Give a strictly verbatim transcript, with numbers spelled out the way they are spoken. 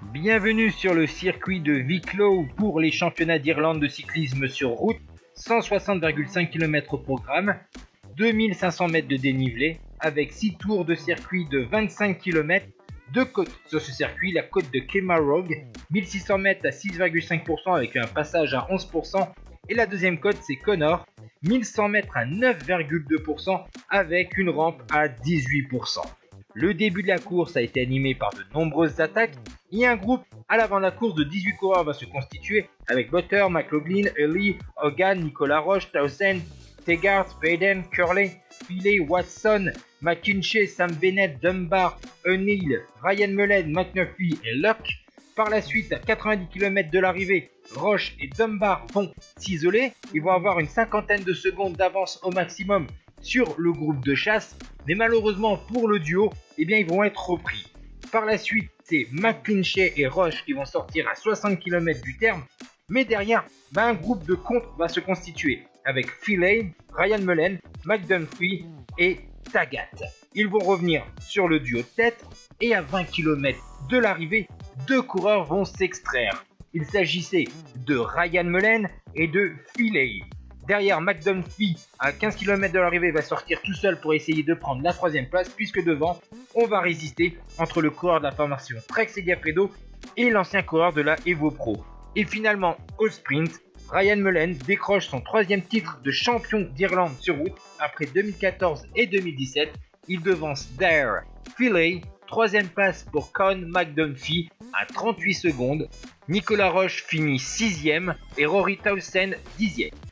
Bienvenue sur le circuit de Wicklow pour les championnats d'Irlande de cyclisme sur route, cent soixante virgule cinq kilomètres au programme, deux mille cinq cents mètres de dénivelé avec six tours de circuit de vingt-cinq kilomètres, deux côtes sur ce circuit, la côte de Kilmarrogue, mille six cents mètres à six virgule cinq pour cent avec un passage à onze pour cent, et la deuxième côte c'est Connor, mille cent mètres à neuf virgule deux pour cent avec une rampe à dix-huit pour cent. Le début de la course a été animé par de nombreuses attaques et un groupe à l'avant de la course de dix-huit coureurs va se constituer avec Butter, McLaughlin, Early, Hogan, Nicolas Roche, Townsend, Tegart, Baden, Curley, Philey, Watson, McKinchey, Sam Bennett, Dunbar, O'Neill, Ryan Mullen, McNulty et Luck. Par la suite, à quatre-vingt-dix kilomètres de l'arrivée, Roche et Dunbar vont s'isoler. Ils vont avoir une cinquantaine de secondes d'avance au maximum sur le groupe de chasse, mais malheureusement pour le duo, eh bien ils vont être repris. Par la suite, c'est McClinchay et Roche qui vont sortir à soixante kilomètres du terme, mais derrière, ben, un groupe de contre va se constituer avec Philey, Ryan Mullen, McDunphy et Tagat. Ils vont revenir sur le duo de tête et à vingt kilomètres de l'arrivée, deux coureurs vont s'extraire. Il s'agissait de Ryan Mullen et de Philey. Derrière, McDunphy, à quinze kilomètres de l'arrivée, va sortir tout seul pour essayer de prendre la troisième place, puisque devant, on va résister entre le coureur de la formation Trek Segafredo et l'ancien coureur de la Evo Pro. Et finalement, au sprint, Ryan Mullen décroche son troisième titre de champion d'Irlande sur route après deux mille quatorze et deux mille dix-sept. Il devance Dare Philey, troisième place pour Con McDunphy à trente-huit secondes. Nicolas Roche finit sixième et Rory Townsend dixième.